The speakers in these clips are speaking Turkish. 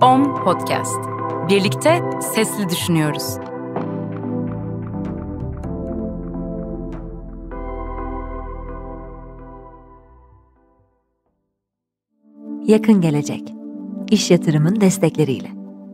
OM Podcast. Birlikte sesli düşünüyoruz. Yakın gelecek. İş yatırımın destekleriyle.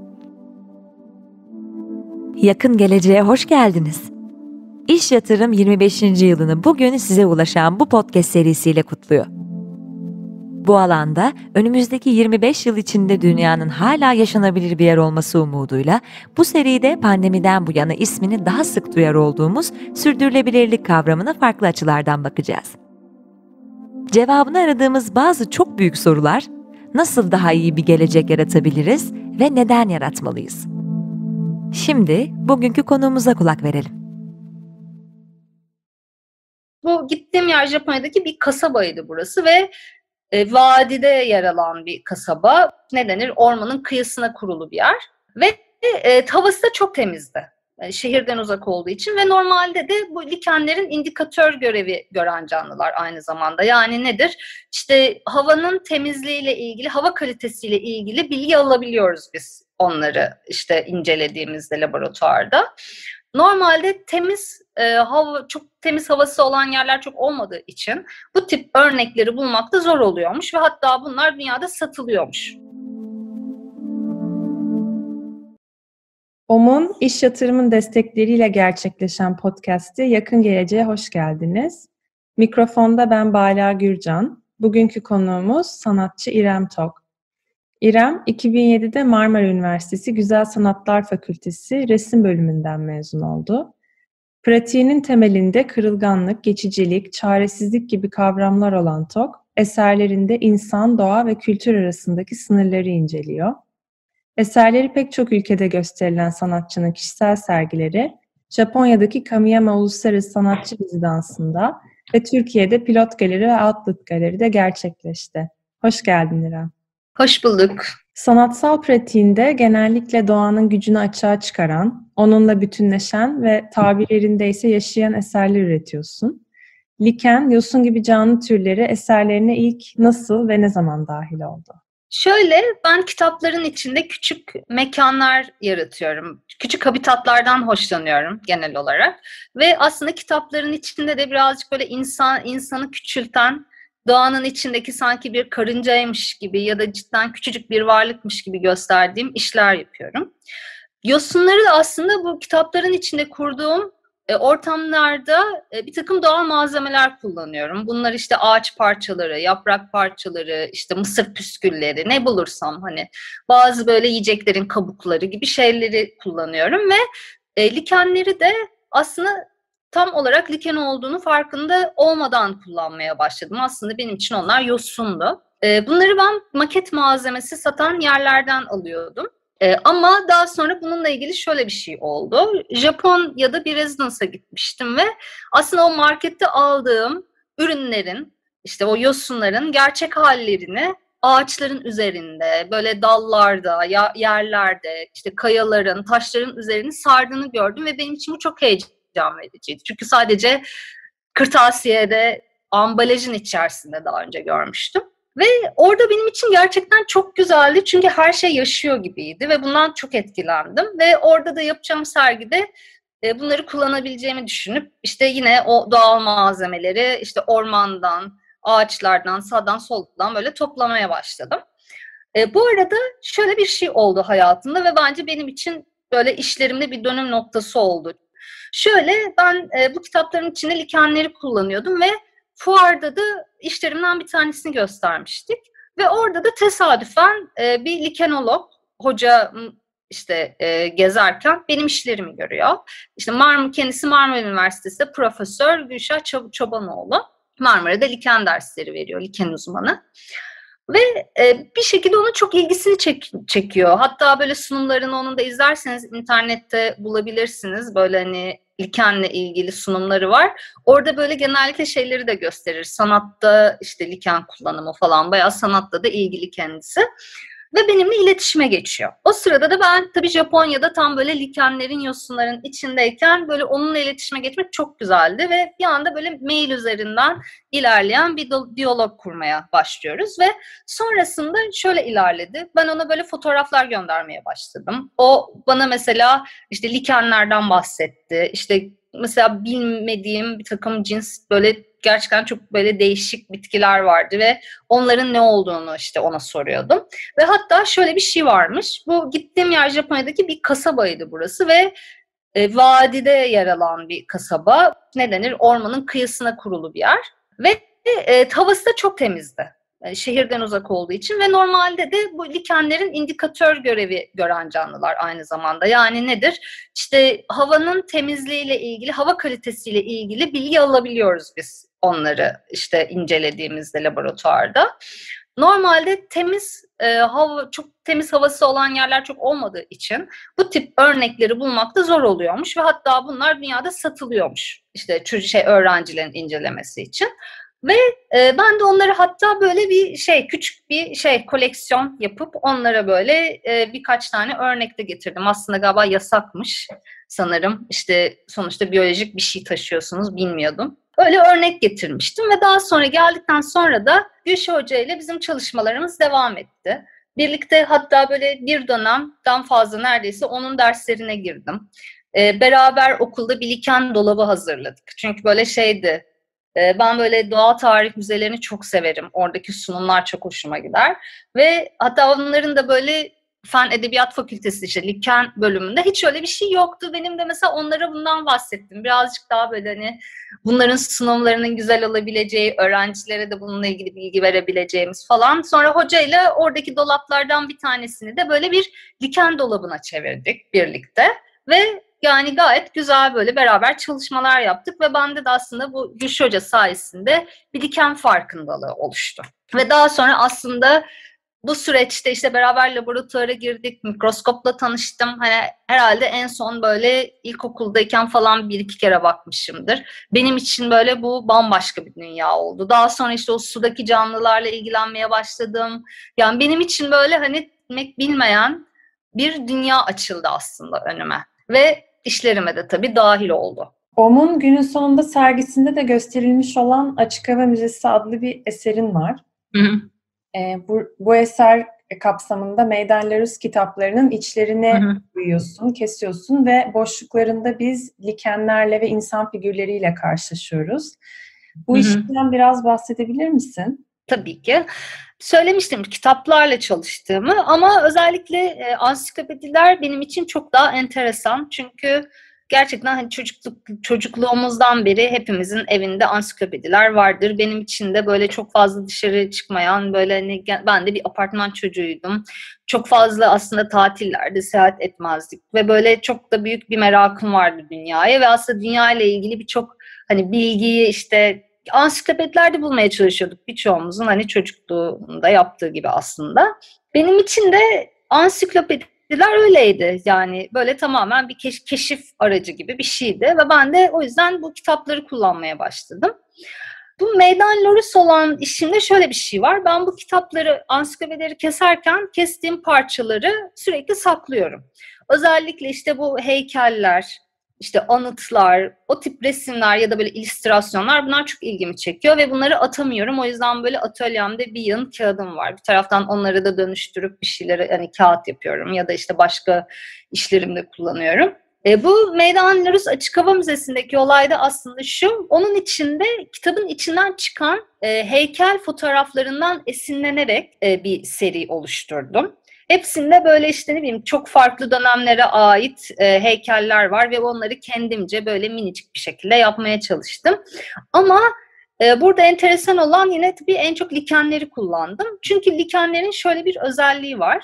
Yakın geleceğe hoş geldiniz. İş Yatırım 25. yılını bugün size ulaşan bu podcast serisiyle kutluyor. Bu alanda önümüzdeki 25 yıl içinde dünyanın hala yaşanabilir bir yer olması umuduyla bu seride pandemiden bu yana ismini daha sık duyar olduğumuz sürdürülebilirlik kavramına farklı açılardan bakacağız. Cevabını aradığımız bazı çok büyük sorular, nasıl daha iyi bir gelecek yaratabiliriz ve neden yaratmalıyız? Şimdi bugünkü konuğumuza kulak verelim. Bu gittiğim yer Japonya'daki bir kasabaydı burası ve vadide yer alan bir kasaba. Ne denir? Ormanın kıyısına kurulu bir yer. Ve havası da çok temizdi. Yani şehirden uzak olduğu için ve normalde de bu likenlerin indikatör görevi gören canlılar aynı zamanda. Yani nedir? İşte havanın temizliğiyle ilgili, hava kalitesiyle ilgili bilgi alabiliyoruz biz onları işte incelediğimizde laboratuvarda. Normalde temiz çok temiz havası olan yerler çok olmadığı için bu tip örnekleri bulmak da zor oluyormuş ve hatta bunlar dünyada satılıyormuş. OM'un iş yatırımın destekleriyle gerçekleşen podcast'te Yakın Geleceğe hoş geldiniz. Mikrofonda ben Bala Gürcan. Bugünkü konuğumuz sanatçı İrem Tok. İrem, 2007'de Marmara Üniversitesi Güzel Sanatlar Fakültesi Resim Bölümünden mezun oldu. Pratiğinin temelinde kırılganlık, geçicilik, çaresizlik gibi kavramlar olan Tok, eserlerinde insan, doğa ve kültür arasındaki sınırları inceliyor. Eserleri pek çok ülkede gösterilen sanatçının kişisel sergileri, Japonya'daki Kamiyama Uluslararası Sanatçı Rezidansı'nda ve Türkiye'de Pilot Galeri ve Outlet Galeri'de gerçekleşti. Hoş geldin İrem. Hoş bulduk. Sanatsal pratiğinde genellikle doğanın gücünü açığa çıkaran, onunla bütünleşen ve tabirlerinde ise yaşayan eserler üretiyorsun. Liken, yosun gibi canlı türleri eserlerine ilk nasıl ve ne zaman dahil oldu? Şöyle, ben kitapların içinde küçük mekanlar yaratıyorum. Küçük habitatlardan hoşlanıyorum genel olarak. Ve aslında kitapların içinde de birazcık böyle insanı küçülten, doğanın içindeki sanki bir karıncaymış gibi ya da cidden küçücük bir varlıkmış gibi gösterdiğim işler yapıyorum. Yosunları da aslında bu kitapların içinde kurduğum ortamlarda bir takım doğal malzemeler kullanıyorum. Bunlar işte ağaç parçaları, yaprak parçaları, işte mısır püskülleri, ne bulursam hani bazı böyle yiyeceklerin kabukları gibi şeyleri kullanıyorum ve likenleri de aslında tam olarak liken olduğunu farkında olmadan kullanmaya başladım. Aslında benim için onlar yosundu. Bunları ben maket malzemesi satan yerlerden alıyordum. Ama daha sonra bununla ilgili şöyle bir şey oldu. Japonya'da bir rezidansa gitmiştim ve aslında o markette aldığım ürünlerin, işte o yosunların gerçek hallerini ağaçların üzerinde, böyle dallarda, yerlerde, işte kayaların, taşların üzerine sardığını gördüm ve benim için bu çok heyecan vericiydi. Çünkü sadece kırtasiyede, ambalajın içerisinde daha önce görmüştüm. Ve orada benim için gerçekten çok güzeldi çünkü her şey yaşıyor gibiydi ve bundan çok etkilendim. Ve orada da yapacağım sergide bunları kullanabileceğimi düşünüp işte yine o doğal malzemeleri işte ormandan, ağaçlardan, sağdan soldan böyle toplamaya başladım. Bu arada şöyle bir şey oldu hayatımda ve bence benim için böyle işlerimde bir dönüm noktası oldu. Şöyle ben bu kitapların içinde likenleri kullanıyordum ve fuarda da işlerimden bir tanesini göstermiştik. Ve orada da tesadüfen bir likenolog hoca işte gezerken benim işlerimi görüyor. İşte kendisi Marmara Üniversitesi'de Profesör Gülşah Çobanoğlu. Marmara'da liken dersleri veriyor, liken uzmanı. Ve bir şekilde onun çok ilgisini çekiyor. Hatta böyle sunumlarını onun da izlerseniz internette bulabilirsiniz. Böyle hani likenle ilgili sunumları var. Orada böyle genellikle şeyleri de gösterir. Sanatta işte liken kullanımı falan, bayağı sanatta da ilgili kendisi. ve benimle iletişime geçiyor. O sırada da ben tabii Japonya'da tam böyle likenlerin, yosunların içindeyken böyle onunla iletişime geçmek çok güzeldi ve bir anda böyle mail üzerinden ilerleyen bir diyalog kurmaya başlıyoruz ve sonrasında şöyle ilerledi. Ben ona böyle fotoğraflar göndermeye başladım. O bana mesela işte likenlerden bahsetti. İşte mesela bilmediğim bir takım cins böyle gerçekten çok böyle değişik bitkiler vardı ve onların ne olduğunu işte ona soruyordum. Ve hatta şöyle bir şey varmış. Bu gittiğim yer Japonya'daki bir kasabaydı burası ve vadide yer alan bir kasaba. Ne denir? Ormanın kıyısına kurulu bir yer. Ve havası da çok temizdi. Şehirden uzak olduğu için ve normalde de bu likenlerin indikatör görevi gören canlılar aynı zamanda. Yani nedir? İşte havanın temizliğiyle ilgili, hava kalitesiyle ilgili bilgi alabiliyoruz biz onları işte incelediğimizde laboratuvarda. Normalde çok temiz havası olan yerler çok olmadığı için bu tip örnekleri bulmakta zor oluyormuş ve hatta bunlar dünyada satılıyormuş. İşte öğrencilerin incelemesi için. Ve ben de onları hatta böyle küçük bir koleksiyon yapıp onlara böyle birkaç tane örnek de getirdim. Aslında galiba yasakmış sanırım. İşte sonuçta biyolojik bir şey taşıyorsunuz, bilmiyordum. Öyle örnek getirmiştim ve daha sonra geldikten sonra da Gülşah Hoca ile bizim çalışmalarımız devam etti. Birlikte hatta böyle bir dönemden fazla neredeyse onun derslerine girdim. Beraber okulda bir liken dolabı hazırladık. Çünkü böyle ben böyle doğa tarih müzelerini çok severim. Oradaki sunumlar çok hoşuma gider. Ve hatta onların da böyle Fen Edebiyat Fakültesi işte liken bölümünde hiç öyle bir şey yoktu. Benim de mesela onlara bundan bahsettim. Birazcık daha böyle hani bunların sunumlarının güzel olabileceği, öğrencilere de bununla ilgili bilgi verebileceğimiz falan. Sonra hocayla oradaki dolaplardan bir tanesini de böyle bir liken dolabına çevirdik birlikte. Ve yani gayet güzel böyle beraber çalışmalar yaptık ve bende de aslında bu Gülşah Hoca sayesinde bir liken farkındalığı oluştu. Ve daha sonra aslında bu süreçte işte beraber laboratuvara girdik, mikroskopla tanıştım. Hani herhalde en son böyle ilkokuldayken falan bir iki kere bakmışımdır. Benim için böyle bu bambaşka bir dünya oldu. Daha sonra işte o sudaki canlılarla ilgilenmeye başladım. Yani benim için böyle hani bilmeyen bir dünya açıldı aslında önüme. Ve işlerime de tabii dahil oldu. OM'un günün sonunda sergisinde de gösterilmiş olan Açık Hava Müzesi adlı bir eserin var. Hı hı. Bu eser kapsamında Meydan Larus kitaplarının içlerine koyuyorsun, kesiyorsun ve boşluklarında biz likenlerle ve insan figürleriyle karşılaşıyoruz. Bu işten biraz bahsedebilir misin? Tabii ki. Söylemiştim kitaplarla çalıştığımı ama özellikle ansiklopediler benim için çok daha enteresan. Çünkü gerçekten hani çocukluğumuzdan beri hepimizin evinde ansiklopediler vardır. Benim için de böyle çok fazla dışarı çıkmayan böyle hani ben de bir apartman çocuğuydum. Çok fazla aslında tatillerde seyahat etmezdik ve böyle çok da büyük bir merakım vardı dünyaya ve aslında dünya ile ilgili birçok hani bilgiyi işte ansiklopedilerde bulmaya çalışıyorduk birçoğumuzun hani çocukluğunda yaptığı gibi aslında. Benim için de ansiklopediler öyleydi. Yani böyle tamamen bir keşif aracı gibi bir şeydi ve ben de o yüzden bu kitapları kullanmaya başladım. Bu Meydan Larus olan işimde şöyle bir şey var. Ben bu kitapları, ansiklopedileri keserken kestiğim parçaları sürekli saklıyorum. Özellikle işte bu heykeller, işte anıtlar, o tip resimler ya da böyle illüstrasyonlar bunlar çok ilgimi çekiyor ve bunları atamıyorum. O yüzden böyle atölyemde bir yığın kağıdım var. Bir taraftan onları da dönüştürüp bir şeyleri hani kağıt yapıyorum ya da işte başka işlerimde kullanıyorum. Bu Meydan Larus Açık Hava Müzesi'ndeki olay da aslında şu, onun içinde kitabın içinden çıkan heykel fotoğraflarından esinlenerek bir seri oluşturdum. Hepsinde böyle işte ne bileyim çok farklı dönemlere ait heykeller var ve onları kendimce böyle minicik bir şekilde yapmaya çalıştım. Ama burada enteresan olan yine tabii en çok likenleri kullandım. Çünkü likenlerin şöyle bir özelliği var.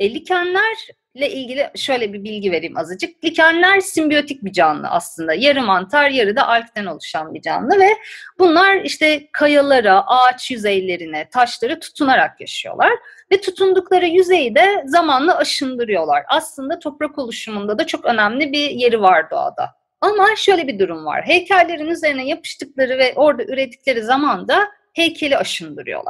Likenlerle ilgili şöyle bir bilgi vereyim azıcık. Likenler simbiyotik bir canlı aslında. Yarı mantar, yarı da algden oluşan bir canlı ve bunlar işte kayalara, ağaç yüzeylerine, taşlara tutunarak yaşıyorlar. Ve tutundukları yüzeyi de zamanla aşındırıyorlar. Aslında toprak oluşumunda da çok önemli bir yeri var doğada. Ama şöyle bir durum var. Heykellerin üzerine yapıştıkları ve orada ürettikleri zaman da heykeli aşındırıyorlar.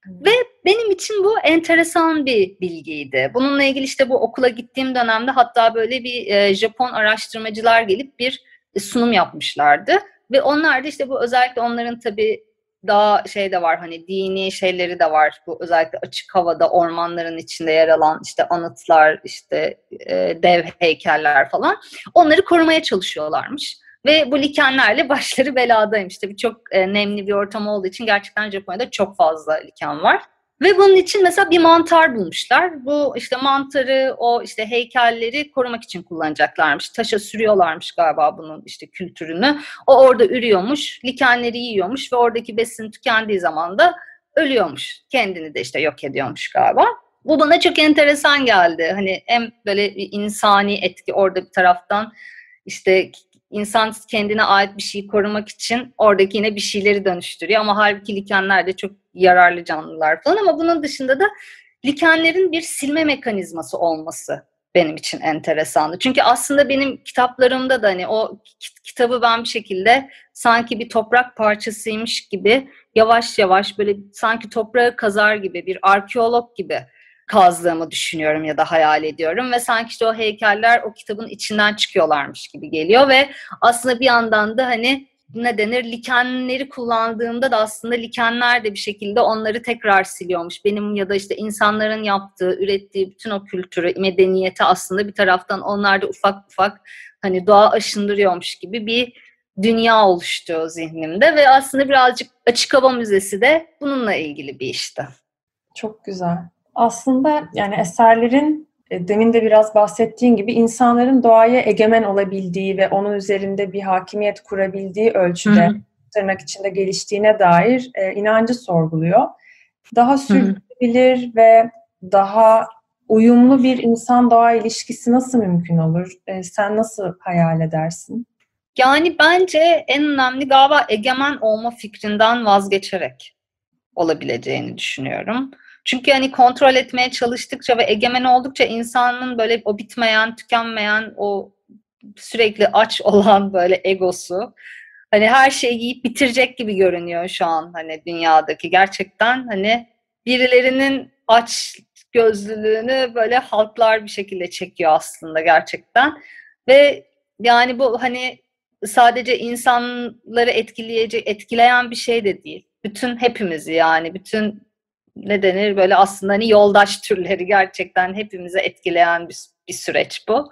Ve benim için bu enteresan bir bilgiydi. Bununla ilgili işte bu okula gittiğim dönemde hatta böyle bir Japon araştırmacılar gelip bir sunum yapmışlardı. Ve onlar da işte bu özellikle onların tabii daha şey de var, hani dini şeyleri de var. Bu özellikle açık havada ormanların içinde yer alan işte anıtlar, işte dev heykeller falan. Onları korumaya çalışıyorlarmış. Ve bu likenlerle başları beladaymış. Tabii çok nemli bir ortam olduğu için gerçekten Japonya'da çok fazla liken var. Ve bunun için mesela bir mantar bulmuşlar. Bu işte mantarı, o işte heykelleri korumak için kullanacaklarmış. Taşa sürüyorlarmış galiba bunun işte kültürünü. O orada ürüyormuş, likenleri yiyormuş ve oradaki besin tükendiği zaman da ölüyormuş. Kendini de işte yok ediyormuş galiba. Bu bana çok enteresan geldi. Hani hem böyle bir insani etki orada bir taraftan işte İnsan kendine ait bir şeyi korumak için oradaki yine bir şeyleri dönüştürüyor. Ama halbuki likenler de çok yararlı canlılar falan. Ama bunun dışında da likenlerin bir silme mekanizması olması benim için enteresandı. Çünkü aslında benim kitaplarımda da hani o kitabı ben bir şekilde sanki bir toprak parçasıymış gibi yavaş yavaş böyle sanki toprağı kazar gibi bir arkeolog gibi kazdığımı düşünüyorum ya da hayal ediyorum ve sanki işte o heykeller o kitabın içinden çıkıyorlarmış gibi geliyor ve aslında bir yandan da hani ne denir, likenleri kullandığımda da aslında likenler de bir şekilde onları tekrar siliyormuş. Benim ya da işte insanların yaptığı, ürettiği bütün o kültürü, medeniyeti aslında bir taraftan onlar da ufak ufak hani doğa aşındırıyormuş gibi bir dünya oluştu zihnimde ve aslında birazcık Açık Hava Müzesi de bununla ilgili bir işti. Çok güzel. Aslında yani eserlerin demin de biraz bahsettiğin gibi insanların doğaya egemen olabildiği ve onun üzerinde bir hakimiyet kurabildiği ölçüde tırnak içinde geliştiğine dair inancı sorguluyor. Daha sürdürülebilir ve daha uyumlu bir insan-doğa ilişkisi nasıl mümkün olur? Sen nasıl hayal edersin? Yani bence en önemli galiba egemen olma fikrinden vazgeçerek olabileceğini düşünüyorum. Çünkü hani kontrol etmeye çalıştıkça ve egemen oldukça insanın böyle o bitmeyen, tükenmeyen, o sürekli aç olan böyle egosu hani her şeyi yiyip bitirecek gibi görünüyor şu an hani dünyadaki. Gerçekten hani birilerinin aç gözlülüğünü böyle halklar bir şekilde çekiyor aslında gerçekten. Ve yani bu hani sadece insanları etkileyen bir şey de değil. Bütün hepimizi yani bütün ne denir böyle aslında hani yoldaş türleri gerçekten hepimize etkileyen bir süreç bu.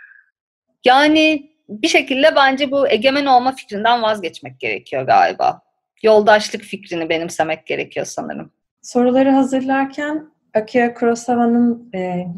Yani bir şekilde bence bu egemen olma fikrinden vazgeçmek gerekiyor galiba. Yoldaşlık fikrini benimsemek gerekiyor sanırım. Soruları hazırlarken Akira Kurosawa'nın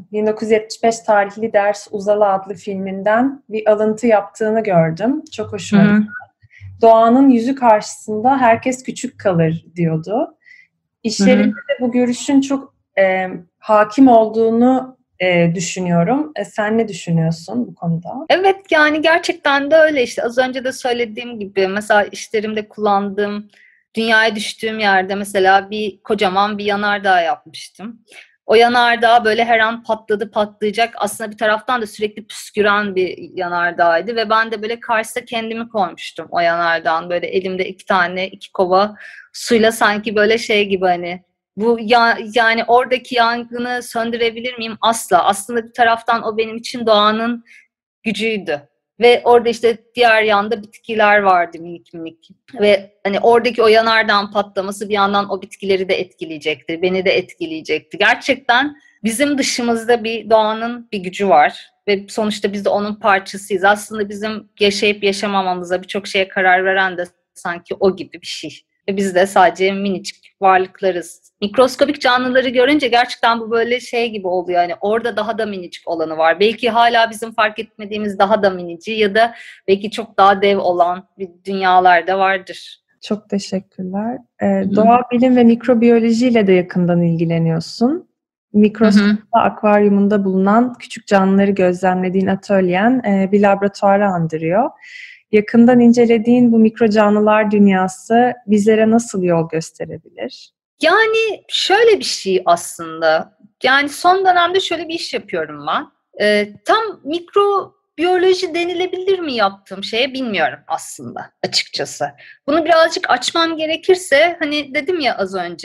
1975 tarihli Ders Uzala adlı filminden bir alıntı yaptığını gördüm. Çok hoşuma gitti. Doğanın yüzü karşısında herkes küçük kalır diyordu. İşlerinde de bu görüşün çok hakim olduğunu düşünüyorum. Sen ne düşünüyorsun bu konuda? Evet yani gerçekten de öyle işte az önce de söylediğim gibi mesela işlerimde kullandığım dünyaya düştüğüm yerde mesela bir kocaman bir yanardağ yapmıştım. O yanardağ böyle her an patlayacak aslında bir taraftan da sürekli püsküren bir yanardağydı ve ben de böyle karşısına kendimi koymuştum o yanardağın böyle elimde iki kova suyla sanki böyle şey gibi hani bu yani oradaki yangını söndürebilir miyim? Asla. Aslında bir taraftan o benim için doğanın gücüydü. Ve orada işte diğer yanda bitkiler vardı minik minik. Ve hani oradaki o yanardağın patlaması bir yandan o bitkileri de etkileyecekti. Beni de etkileyecekti. Gerçekten bizim dışımızda bir doğanın bir gücü var. Ve sonuçta biz de onun parçasıyız. Aslında bizim yaşayıp yaşamamamıza birçok şeye karar veren de sanki o gibi bir şey. Ve biz de sadece minicik varlıklarız. Mikroskobik canlıları görünce gerçekten bu böyle şey gibi oluyor. Yani orada daha da minicik olanı var. Belki hala bizim fark etmediğimiz daha da minici ya da belki çok daha dev olan bir dünyalarda vardır. Çok teşekkürler. Doğa bilim ve mikrobiyolojiyle de yakından ilgileniyorsun. Mikroskopla akvaryumunda bulunan küçük canlıları gözlemlediğin atölyen bir laboratuvarı andırıyor. Yakından incelediğin bu mikro canlılar dünyası bizlere nasıl yol gösterebilir? Yani şöyle bir şey aslında. Yani son dönemde şöyle bir iş yapıyorum ben. Tam mikrobiyoloji denilebilir mi yaptığım şeye bilmiyorum aslında açıkçası. Bunu birazcık açmam gerekirse hani dedim ya az önce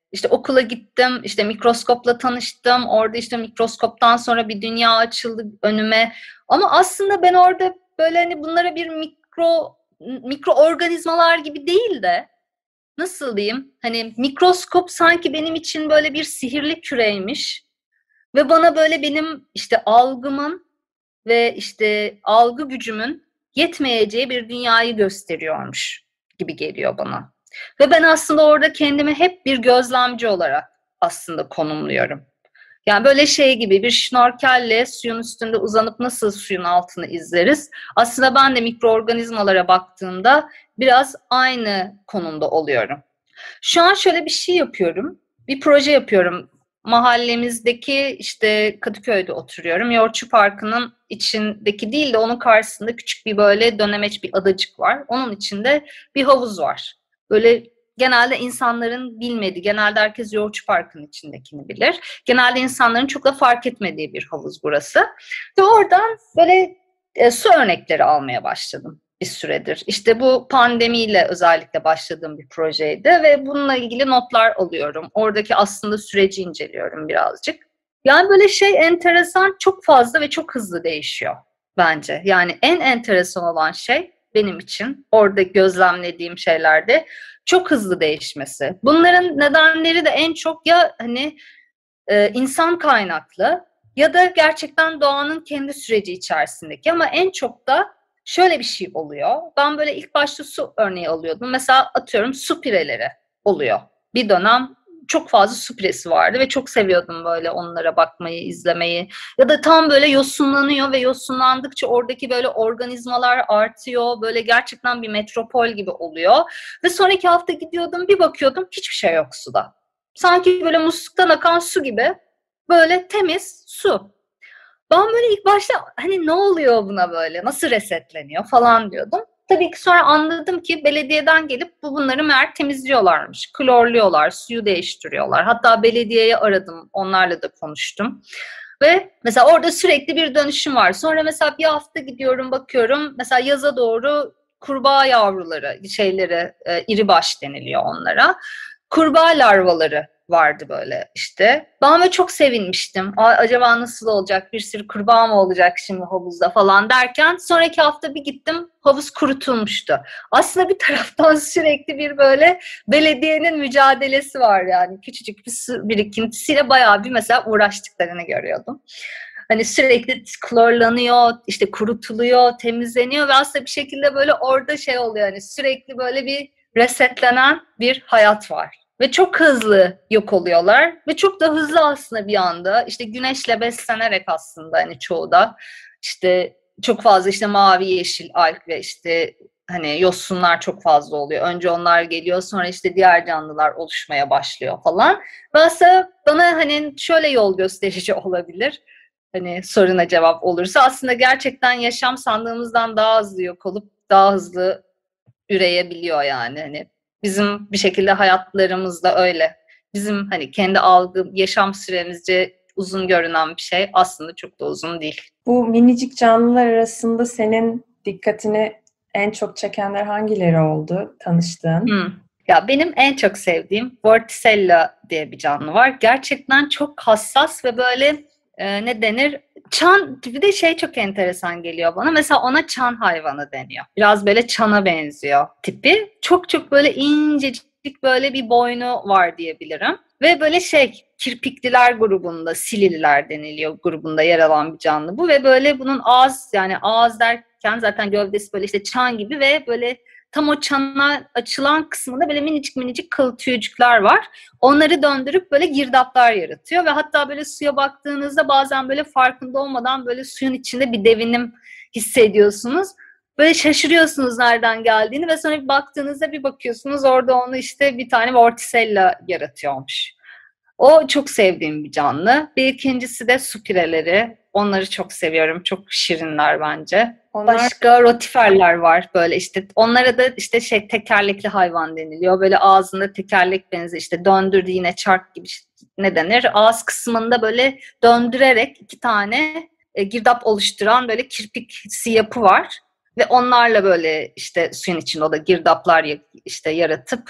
İşte okula gittim, işte mikroskopla tanıştım. Orada işte mikroskoptan sonra bir dünya açıldı önüme. Ama aslında ben orada böyle hani bunlara bir mikroorganizmalar gibi değil de, nasıl diyeyim? Hani mikroskop sanki benim için böyle bir sihirli küreymiş ve bana böyle benim işte algımın ve işte algı gücümün yetmeyeceği bir dünyayı gösteriyormuş gibi geliyor bana. Ve ben aslında orada kendimi hep bir gözlemci olarak aslında konumluyorum. Yani böyle şey gibi, bir şnorkelle suyun üstünde uzanıp nasıl suyun altını izleriz? Aslında ben de mikroorganizmalara baktığımda biraz aynı konumda oluyorum. Şu an şöyle bir şey yapıyorum. Bir proje yapıyorum. Mahallemizdeki, işte Kadıköy'de oturuyorum. Yoğurtçu Parkı'nın içindeki değil de onun karşısında küçük bir böyle dönemeç bir adacık var. Onun içinde bir havuz var. Böyle genelde insanların bilmediği, genelde herkes Yoğurtçu Parkı'nın içindekini bilir. Genelde insanların çok da fark etmediği bir havuz burası. Ve oradan böyle su örnekleri almaya başladım bir süredir. İşte bu pandemiyle özellikle başladığım bir projeydi ve bununla ilgili notlar alıyorum. Oradaki aslında süreci inceliyorum birazcık. Yani böyle şey enteresan, çok fazla ve çok hızlı değişiyor bence. Yani en enteresan olan şey benim için orada gözlemlediğim şeylerde çok hızlı değişmesi. Bunların nedenleri de en çok ya hani insan kaynaklı ya da gerçekten doğanın kendi süreci içerisindeki, ama en çok da şöyle bir şey oluyor. Ben böyle ilk başta su örneği alıyordum. Mesela atıyorum su pireleri oluyor. Bir dönem çok fazla su piresi vardı ve çok seviyordum böyle onlara bakmayı, izlemeyi. Ya da tam böyle yosunlanıyor ve yosunlandıkça oradaki böyle organizmalar artıyor. Böyle gerçekten bir metropol gibi oluyor. Ve sonraki hafta gidiyordum, bir bakıyordum hiçbir şey yok suda. Sanki böyle musluktan akan su gibi, böyle temiz su. Ben böyle ilk başta hani ne oluyor buna, böyle nasıl resetleniyor falan diyordum. Tabii ki sonra anladım ki belediyeden gelip bunları meğer temizliyorlarmış. Klorluyorlar, suyu değiştiriyorlar. Hatta belediyeyi aradım, onlarla da konuştum. Ve mesela orada sürekli bir dönüşüm var. Sonra mesela bir hafta gidiyorum, bakıyorum. Mesela yaza doğru kurbağa yavruları, şeyleri, iribaş deniliyor onlara. Kurbağa larvaları vardı böyle işte. Ben böyle çok sevinmiştim. Acaba nasıl olacak? Bir sürü kurbağa mı olacak şimdi havuzda falan derken sonraki hafta bir gittim, havuz kurutulmuştu. Aslında bir taraftan sürekli bir böyle belediyenin mücadelesi var yani. Küçücük bir su birikintisiyle bayağı bir mesela uğraştıklarını görüyordum. Hani sürekli klorlanıyor, işte kurutuluyor, temizleniyor ve aslında bir şekilde böyle orada şey oluyor, hani sürekli böyle bir resetlenen bir hayat var. Ve çok hızlı yok oluyorlar ve çok da hızlı aslında bir anda işte güneşle beslenerek aslında hani çoğu da işte çok fazla işte mavi yeşil alg ve işte hani yosunlar çok fazla oluyor. Önce onlar geliyor, sonra işte diğer canlılar oluşmaya başlıyor falan. Ve aslında bana hani şöyle yol gösterici olabilir. Hani soruna cevap olursa, aslında gerçekten yaşam sandığımızdan daha hızlı yok olup daha hızlı üreyebiliyor yani. Hani bizim bir şekilde hayatlarımızda öyle. Bizim hani kendi algı, yaşam süremizce uzun görünen bir şey aslında çok da uzun değil. Bu minicik canlılar arasında senin dikkatini en çok çekenler hangileri oldu tanıştığın? Ya benim en çok sevdiğim Vorticella diye bir canlı var. Gerçekten çok hassas ve böyle ne denir? Çan, bir de şey çok enteresan geliyor bana. Mesela ona çan hayvanı deniyor. Biraz böyle çana benziyor tipi. Çok çok böyle incecik böyle bir boynu var diyebilirim. Ve böyle şey, kirpikliler grubunda, silililer deniliyor grubunda yer alan bir canlı bu. Ve böyle bunun ağız, yani ağız derken zaten gövdesi böyle işte çan gibi ve böyle tam o çana açılan kısmında böyle minicik minicik kıl tüycükler var. Onları döndürüp böyle girdaplar yaratıyor ve hatta böyle suya baktığınızda bazen böyle farkında olmadan böyle suyun içinde bir devinim hissediyorsunuz. Böyle şaşırıyorsunuz nereden geldiğini ve sonra bir baktığınızda bir bakıyorsunuz orada onu işte bir tane Vorticella yaratıyormuş. O çok sevdiğim bir canlı. Bir ikincisi de su pireleri. Onları çok seviyorum. Çok şirinler bence. Başka rotiferler var böyle işte. Onlara da işte şey, tekerlekli hayvan deniliyor. Böyle ağzında tekerlek benziyor, işte döndürdü yine çark gibi, ne denir? Ağız kısmında böyle döndürerek iki tane girdap oluşturan böyle kirpiksi yapı var. Ve onlarla böyle işte suyun içinde o da girdaplar işte yaratıp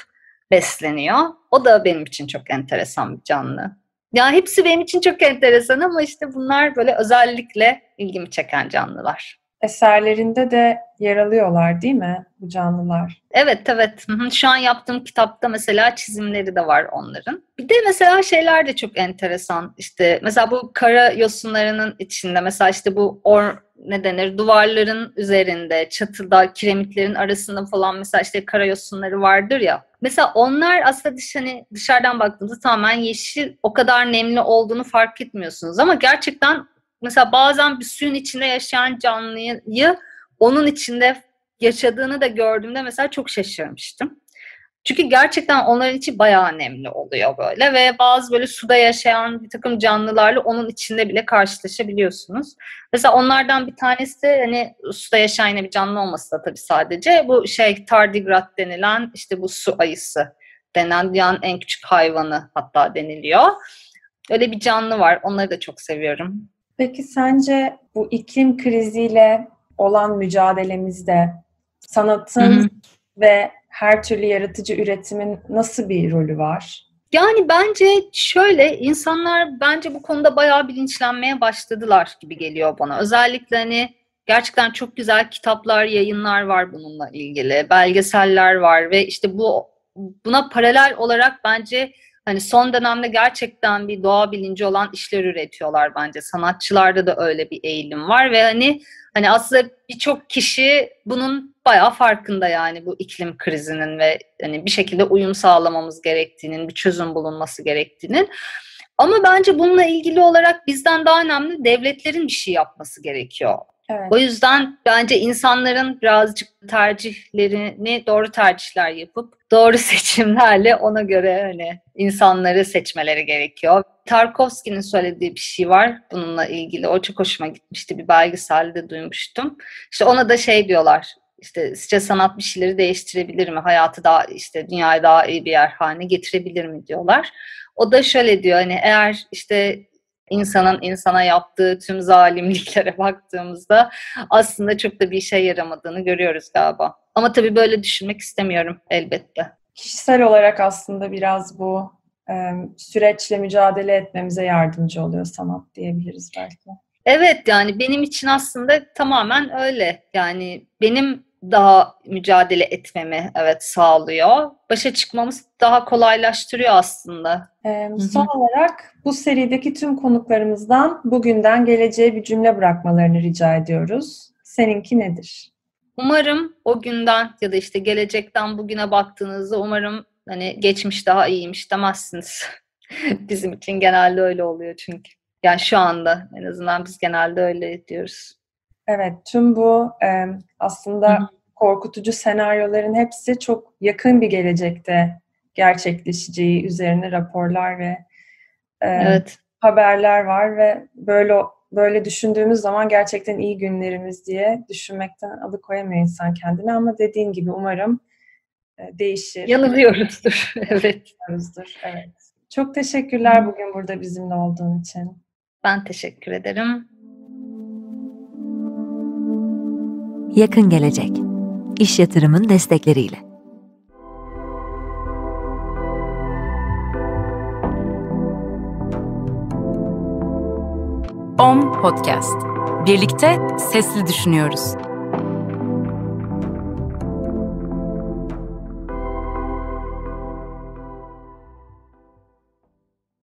besleniyor. O da benim için çok enteresan bir canlı. Yani hepsi benim için çok enteresan ama işte bunlar böyle özellikle ilgimi çeken canlılar. Eserlerinde de yer alıyorlar değil mi bu canlılar? Evet. Şu an yaptığım kitapta mesela çizimleri de var onların. Bir de mesela şeyler de çok enteresan. İşte mesela bu kara yosunlarının içinde mesela işte bu duvarların üzerinde, çatıda, kiremitlerin arasında falan mesela işte kara yosunları vardır ya. Mesela onlar aslında dışarıdan baktığımızda tamamen yeşil, o kadar nemli olduğunu fark etmiyorsunuz ama gerçekten mesela bazen bir suyun içinde yaşayan canlıyı onun içinde yaşadığını da gördüğümde mesela çok şaşırmıştım. Çünkü gerçekten onların içi bayağı önemli oluyor böyle ve bazı böyle suda yaşayan bir takım canlılarla onun içinde bile karşılaşabiliyorsunuz. Mesela onlardan bir tanesi de hani suda yaşayan yine bir canlı olması da tabii sadece bu tardigrat denilen işte bu su ayısı denen dünyanın en küçük hayvanı hatta deniliyor. Öyle bir canlı var. Onları da çok seviyorum. Peki sence bu iklim kriziyle olan mücadelemizde sanatın ve her türlü yaratıcı üretimin nasıl bir rolü var? Yani bence şöyle, insanlar bence bu konuda bayağı bilinçlenmeye başladılar gibi geliyor bana. Özellikle hani gerçekten çok güzel kitaplar, yayınlar var bununla ilgili, belgeseller var ve işte buna paralel olarak bence hani son dönemde gerçekten bir doğa bilinci olan işler üretiyorlar bence. Sanatçılarda da öyle bir eğilim var ve hani aslında birçok kişi bunun bayağı farkında yani bu iklim krizinin ve hani bir şekilde uyum sağlamamız gerektiğinin, bir çözüm bulunması gerektiğinin. Ama bence bununla ilgili olarak bizden daha önemli devletlerin bir şey yapması gerekiyor. Evet. O yüzden bence insanların birazcık doğru tercihler yapıp doğru seçimlerle ona göre hani insanları seçmeleri gerekiyor. Tarkovski'nin söylediği bir şey var bununla ilgili. O çok hoşuma gitmişti. Bir belgeselde duymuştum. İşte ona da diyorlar. İşte sizce sanat bir şeyleri değiştirebilir mi? Hayatı daha işte dünyayı daha iyi bir yer haline getirebilir mi diyorlar. O da şöyle diyor hani eğer işte insanın insana yaptığı tüm zalimliklere baktığımızda aslında çok da bir işe yaramadığını görüyoruz galiba. Ama tabii böyle düşünmek istemiyorum elbette. Kişisel olarak aslında biraz bu süreçle mücadele etmemize yardımcı oluyor sanat diyebiliriz belki. Evet yani benim için aslında tamamen öyle. Yani benim daha mücadele etmemi sağlıyor. Başa çıkmamız daha kolaylaştırıyor aslında. Son olarak bu serideki tüm konuklarımızdan bugünden geleceğe bir cümle bırakmalarını rica ediyoruz. Seninki nedir? Umarım o günden ya da işte gelecekten bugüne baktığınızda umarım hani geçmiş daha iyiymiş demezsiniz. Bizim için genelde öyle oluyor çünkü. Yani şu anda en azından biz genelde öyle diyoruz. Evet, tüm bu aslında korkutucu senaryoların hepsi çok yakın bir gelecekte gerçekleşeceği üzerine raporlar ve haberler var ve böyle düşündüğümüz zaman gerçekten iyi günlerimiz diye düşünmekten alıkoyamıyor insan kendini ama dediğin gibi umarım değişir. Yanılıyoruzdur. Evet. Evet. Çok teşekkürler bugün burada bizimle olduğun için. Ben teşekkür ederim. Yakın Gelecek, İş Yatırım'ın destekleriyle. OM Podcast. Birlikte sesli düşünüyoruz.